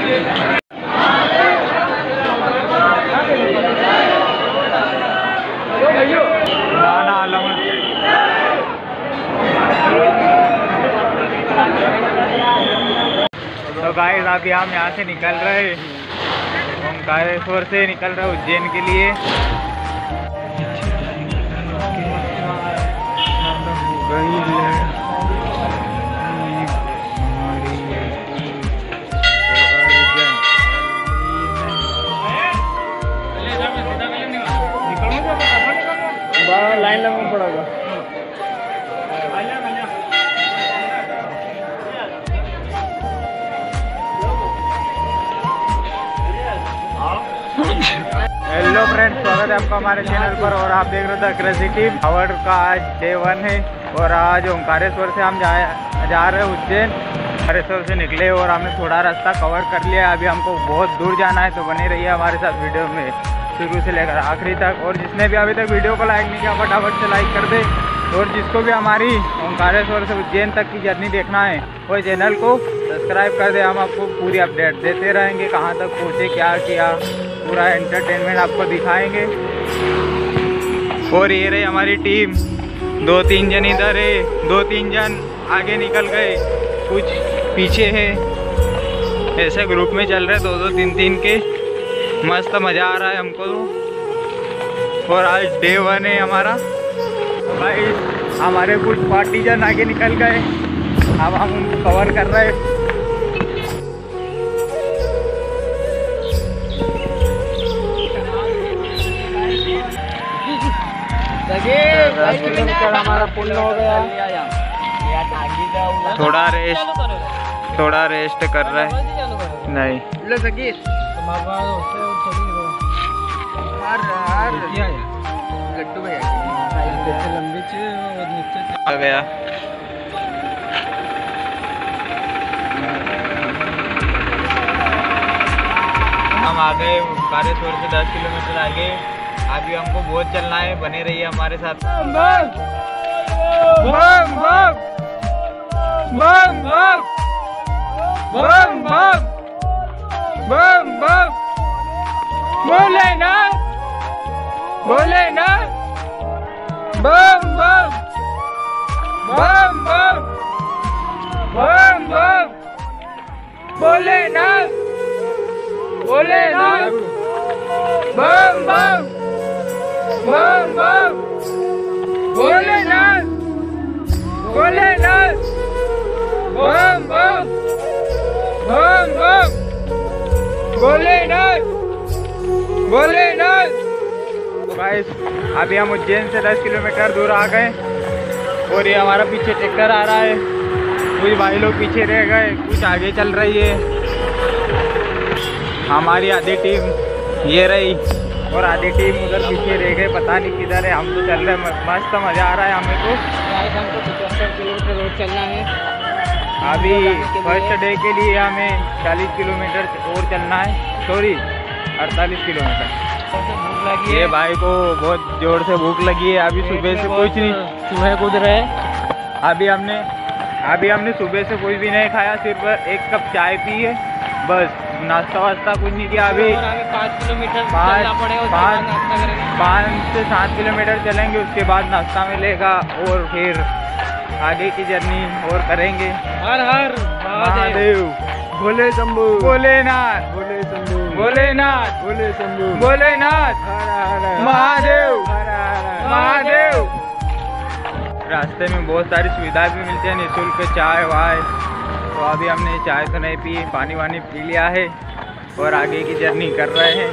तो गाइस अभी हम यहाँ से निकल रहे ओंकारेश्वर से निकल रहे उज्जैन के लिए। लाइन लगना पड़ेगा। हेलो फ्रेंड्स, स्वागत है आपका हमारे चैनल पर। और आप देख रहे थे क्रेजी टीम। हावड़ का आज डे 1 है और आज ओंकारेश्वर से हम जा रहे हैं उज्जैन। ओंकारेश्वर से निकले और हमने थोड़ा रास्ता कवर कर लिया। अभी हमको बहुत दूर जाना है, तो बने रहिए हमारे साथ वीडियो में शुरू से लेकर आखिरी तक। और जिसने भी अभी तक वीडियो को लाइक नहीं किया फटाफट से लाइक कर दे। और जिसको भी हमारी ओंकारेश्वर से उज्जैन तक की जर्नी देखना है वो चैनल को सब्सक्राइब कर दे। हम आपको पूरी अपडेट देते रहेंगे, कहाँ तक पहुँचे, क्या किया, पूरा एंटरटेनमेंट आपको दिखाएंगे। और ये रही हमारी टीम, 2-3 जन इधर है, 2-3 जन आगे निकल गए, कुछ पीछे है। ऐसे ग्रुप में चल रहे 2-2, 3-3 के। मस्त मज़ा आ रहा है हमको तो। और आज डे 1 है हमारा। भाई हमारे कुछ पार्टी जन आगे निकल गए, अब हम उनको कवर कर रहे हैं। 10 किलोमीटर हमारा पूर्ण हो गया। थोड़ा रेस्ट कर रहा है। नहीं आ गया। हम आ गए ओंकारेश्वर से 10 किलोमीटर आगे। अभी हमको बहुत चलना है, बने रहिए हमारे साथ। बम बम बम बम बम बम बम बम बोले ना बम बम बम बम बम बम बोले ना बम बम बम बम भोलेनाथ बम बम भोलेनाथ। गाइस अभी हम उज्जैन से 10 किलोमीटर दूर आ गए और ये हमारा पीछे ट्रैक्टर आ रहा है। कुछ भाई लोग पीछे रह गए, कुछ आगे चल रही है। हमारी आधी टीम ये रही और आधी टीम उधर पीछे रह गए, पता नहीं किधर है। हम तो चल रहे हैं, मस्त मज़ा आ रहा है हमें तो। हमको 75 किलोमीटर रोड चलना है। अभी फर्स्ट डे के लिए हमें 40 किलोमीटर और चलना है, सॉरी 48 किलोमीटर। भूख लगी है, ये भाई को बहुत जोर से भूख लगी है। अभी सुबह से कुछ नहीं, चूहे कूद रहे। अभी हमने सुबह से कुछ भी नहीं खाया, सिर्फ 1 कप चाय पी है बस। नाश्ता वास्ता कुछ नहीं किया। अभी 5 किलोमीटर चलना पड़ेगा। 5 से 7 किलोमीटर चलेंगे, उसके बाद नाश्ता मिलेगा और फिर आगे की जर्नी और करेंगे। हर हर महादेव, भोले शंभू, भोलेनाथ, भोले शंभू, भोलेनाथ, भोले शंभू, भोलेनाथ, महादेव, महादेव। रास्ते में बहुत सारी सुविधाएं भी मिलती हैं, निःशुल्क चाय वाय। तो अभी हमने चाय तो नहीं पी, पानी वानी पी लिया है और आगे की जर्नी कर रहे हैं।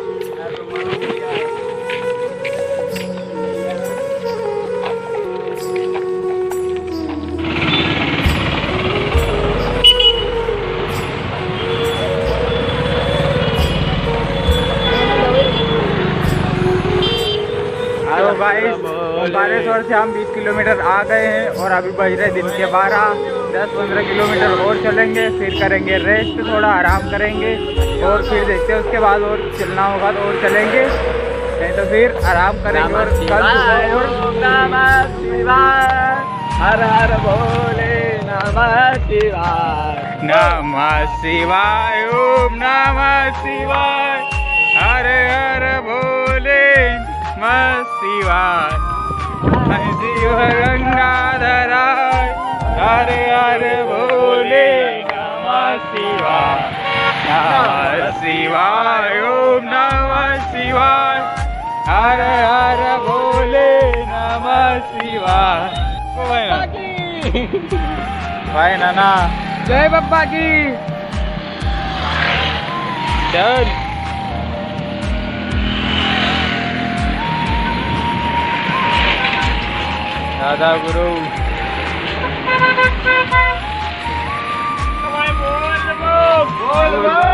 तो गाइस ओंकारेश्वर से हम 20 किलोमीटर आ गए हैं और अभी बज रहे दिन के 12। 10-15 किलोमीटर और चलेंगे, फिर करेंगे रेस्ट, थोड़ा आराम करेंगे और फिर देखते हैं उसके बाद और चलना होगा तो और चलेंगे, नहीं तो फिर आराम करेंगे। और कल सुबह और हर हर भोलेनाथ। नमः शिवाय। नमः शिवाय ओम नमः शिवाय हर हर भोले नमः शिवाय शिव गंगाधराय हर हर भोले नमः शिवाय नमः शिवाय ओम नमः शिवाय हर हर भोले नमः शिवाय। भाई नाना जय बाबा की। चल दादा गुरु बोल